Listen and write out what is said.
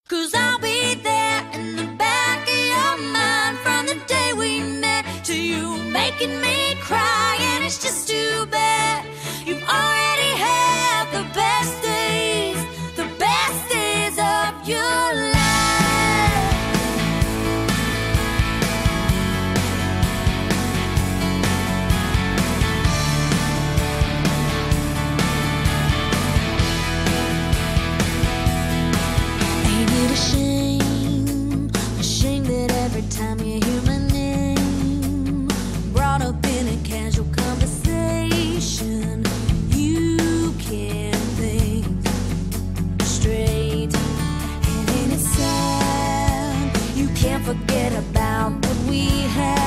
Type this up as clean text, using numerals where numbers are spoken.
'Cause I'll be there in the back of your mind from the day we met to you making me cry. And it's just too bad you've already had the best days of your life. Ain't it a shame that every time you hear my name brought up in a casual conversation, you can't think straight. And ain't it sad you can't forget about what we had?